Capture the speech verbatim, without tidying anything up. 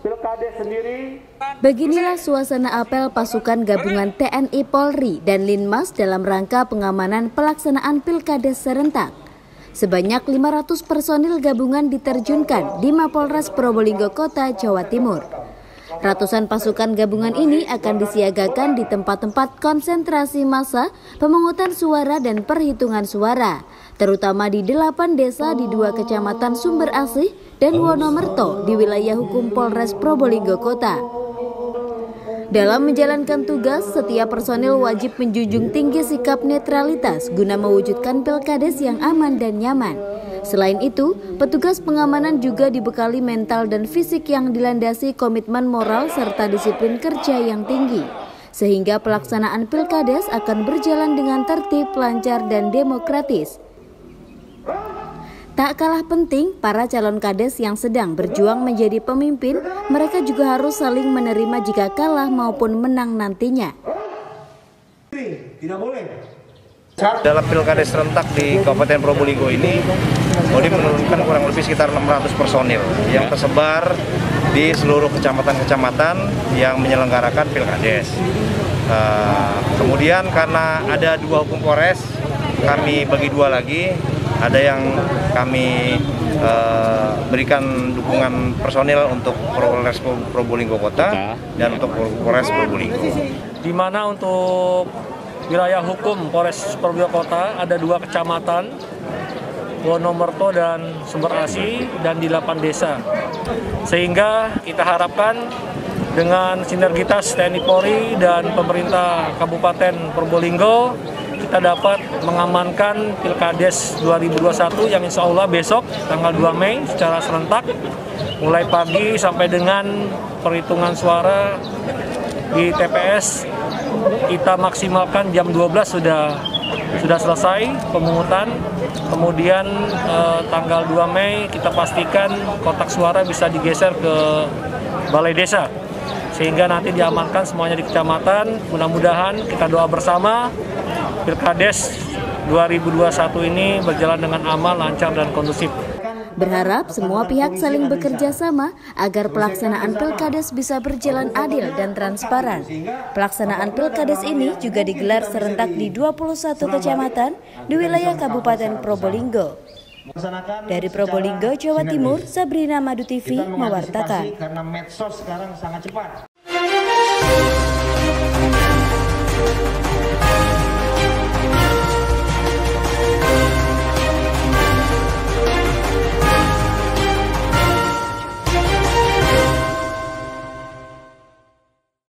Pilkades sendiri. Beginilah suasana apel pasukan gabungan T N I Polri dan Linmas dalam rangka pengamanan pelaksanaan Pilkades serentak. Sebanyak lima ratus personil gabungan diterjunkan di Mapolres Probolinggo Kota, Jawa Timur. Ratusan pasukan gabungan ini akan disiagakan di tempat-tempat konsentrasi massa, pemungutan suara dan perhitungan suara, terutama di delapan desa di dua kecamatan Sumber Asih dan Wonomerto di wilayah hukum Polres Probolinggo Kota. Dalam menjalankan tugas, setiap personil wajib menjunjung tinggi sikap netralitas guna mewujudkan Pilkades yang aman dan nyaman. Selain itu, petugas pengamanan juga dibekali mental dan fisik yang dilandasi komitmen moral serta disiplin kerja yang tinggi, sehingga pelaksanaan Pilkades akan berjalan dengan tertib, lancar, dan demokratis. Tak kalah penting, para calon kades yang sedang berjuang menjadi pemimpin, mereka juga harus saling menerima jika kalah maupun menang nantinya. Tidak boleh. Dalam Pilkades serentak di Kabupaten Probolinggo ini, Polri menurunkan kurang lebih sekitar enam ratus personil yang tersebar di seluruh kecamatan-kecamatan yang menyelenggarakan Pilkades. Uh, kemudian karena ada dua hukum Polres, kami bagi dua lagi. Ada yang kami uh, berikan dukungan personil untuk Polres Probolinggo Kota dan untuk Polres Probolinggo. Di mana untuk wilayah hukum Polres Probolinggo Kota ada dua kecamatan, Wonomerto dan Sumber Asih, dan di delapan desa. Sehingga kita harapkan dengan sinergitas T N I Polri dan pemerintah Kabupaten Probolinggo, kita dapat mengamankan Pilkades dua ribu dua puluh satu yang insya Allah besok tanggal dua Mei secara serentak, mulai pagi sampai dengan perhitungan suara di T P S. Kita maksimalkan jam dua belas sudah sudah selesai pemungutan. Kemudian eh, tanggal dua Mei kita pastikan kotak suara bisa digeser ke balai desa, sehingga nanti diamankan semuanya di kecamatan. Mudah-mudahan kita doa bersama Pilkades dua ribu dua puluh satu ini berjalan dengan aman, lancar, dan kondusif. Berharap semua pihak saling bekerja sama agar pelaksanaan Pilkades bisa berjalan adil dan transparan. Pelaksanaan Pilkades ini juga digelar serentak di dua puluh satu kecamatan di wilayah Kabupaten Probolinggo. Dari Probolinggo, Jawa Timur, Sabrina Madu T V mewartakan.